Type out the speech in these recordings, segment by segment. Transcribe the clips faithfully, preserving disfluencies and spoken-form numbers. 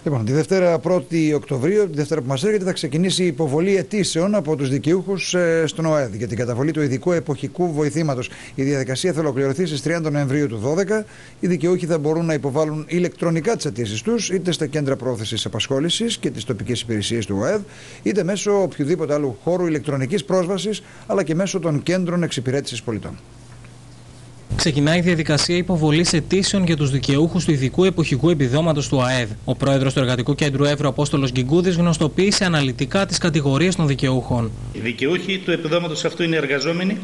Λοιπόν, τη Δευτέρα πρώτη Οκτωβρίου, τη Δευτέρα που μας έρχεται, θα ξεκινήσει η υποβολή αιτήσεων από τους δικαιούχους ε, στον ΟΕΔ για την καταβολή του ειδικού εποχικού βοηθήματος. Η διαδικασία θα ολοκληρωθεί στις τριάντα Νοεμβρίου του δύο χιλιάδες δώδεκα. Οι δικαιούχοι θα μπορούν να υποβάλουν ηλεκτρονικά τις αιτήσεις τους, είτε στα κέντρα πρόθεσης απασχόλησης και τις τοπικές υπηρεσίες του ΟΕΔ, είτε μέσω οποιοδήποτε άλλου χώρου ηλεκτρονικής πρόσβασης, αλλά και μέσω των κέντρων εξυπηρέτησης πολιτών. Ξεκινάει η διαδικασία υποβολής αιτήσεων για τους δικαιούχους του ειδικού εποχικού επιδόματος του ΑΕΔ. Ο πρόεδρος του Εργατικού Κέντρου Εύρου, Απόστολος Γκιγκούδης, γνωστοποίησε αναλυτικά τις κατηγορίες των δικαιούχων. Οι δικαιούχοι του επιδόματος αυτού είναι εργαζόμενοι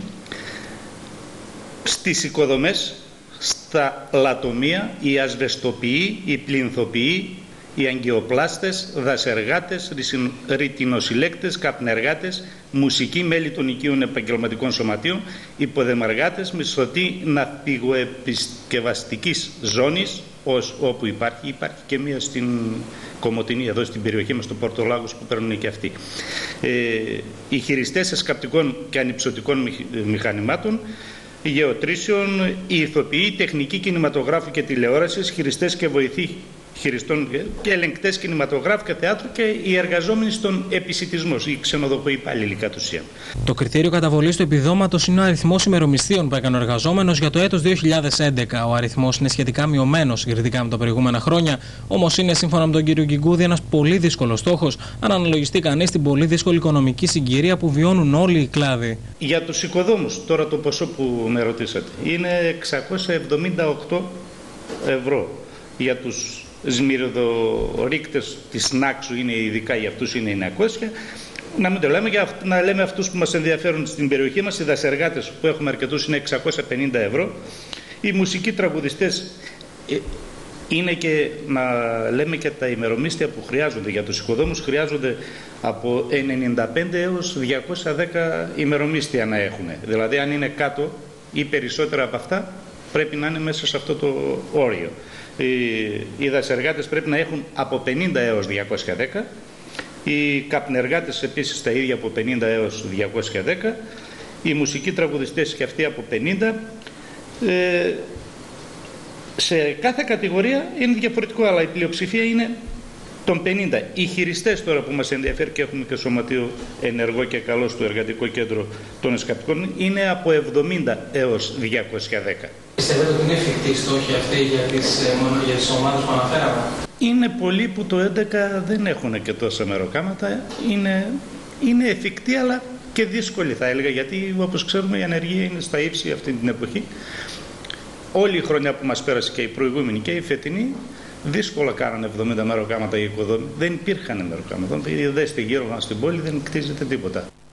στις οικοδομές, στα λατομεία, οι ασβεστοποιοί, οι πλινθοποιοί, οι αγκιοπλάστες, δασεργάτες, ρητινοσυλλέκτες, καπνεργάτες, μουσικοί, μέλη των οικείων επαγγελματικών σωματείων, υποδεμαργάτες, μισθωτοί ναυπηγοεπισκευαστικής ζώνης, όπου υπάρχει, υπάρχει και μία στην Κομοτηνή, εδώ στην περιοχή μας, στο Πορτολάγος, που παίρνουν και αυτοί. Ε, οι χειριστές εσκαπτικών και ανυψωτικών μηχανημάτων, οι γεωτρήσεων, οι ηθοποιοί, τεχνικοί κινηματογράφου και τηλεόρασης, χειριστές και βοηθοί χειριστών και ελεγκτές κινηματογράφου και θεάτρου και οι εργαζόμενοι στον επισιτισμό, οι ξενοδοχοϊπάλληλοι κατ' ουσίαν. Το κριτήριο καταβολής του επιδόματος είναι ο αριθμός ημερομισθίων που έκανε ο εργαζόμενος για το έτος δύο χιλιάδες έντεκα. Ο αριθμός είναι σχετικά μειωμένος συγκριτικά με τα προηγούμενα χρόνια, όμως είναι σύμφωνα με τον κύριο Γκιγκούδη ένας πολύ δύσκολος στόχος, αν αναλογιστεί κανείς την πολύ δύσκολη οικονομική συγκυρία που βιώνουν όλοι οι κλάδοι. Για τους οικοδόμους, τώρα το ποσό που με ρωτήσατε, είναι εξακόσια εβδομήντα οκτώ ευρώ. Για τους σμυροδορύκτες της Νάξου είναι ειδικά, για αυτούς είναι εννιακόσια. Να μην το λέμε, για να λέμε αυτούς που μας ενδιαφέρουν στην περιοχή μας, οι δασεργάτες που έχουμε αρκετούς είναι εξακόσια πενήντα ευρώ. Οι μουσικοί τραγουδιστές είναι και, να λέμε και τα ημερομίσθια που χρειάζονται για τους οικοδόμους, χρειάζονται από ενενήντα πέντε έως διακόσια δέκα ημερομίσθια να έχουν. Δηλαδή αν είναι κάτω ή περισσότερα από αυτά πρέπει να είναι μέσα σε αυτό το όριο. Οι δασεργάτες πρέπει να έχουν από πενήντα έως διακόσια δέκα, οι καπνεργάτες επίσης τα ίδια από πενήντα έως διακόσια δέκα, οι μουσικοί τραγουδιστές και αυτοί από πενήντα. Ε, σε κάθε κατηγορία είναι διαφορετικό, αλλά η πλειοψηφία είναι των πενήντα. Οι χειριστές τώρα που μας ενδιαφέρει και έχουμε και σωματείο ενεργό και καλό στο Εργατικό Κέντρο των Εσκαπτικών είναι από εβδομήντα έως διακόσια δέκα. Πιστεύετε ότι είναι εφικτή η στόχη αυτή για τις, για τις ομάδες που αναφέραμε? Είναι πολλοί που το έντεκα δεν έχουν και τόσα μεροκάματα. Είναι, είναι εφικτή αλλά και δύσκολη θα έλεγα, γιατί όπως ξέρουμε η ανεργία είναι στα ύψη αυτή την εποχή. Όλη η χρονιά που μας πέρασε και η προηγούμενη και η φετινή, δύσκολα κάνανε εβδομήντα μεροκάματα οι οικοδόμοι. Δεν υπήρχαν μεροκάματα. Δέστε γύρω μας στην πόλη, δεν κτίζεται τίποτα.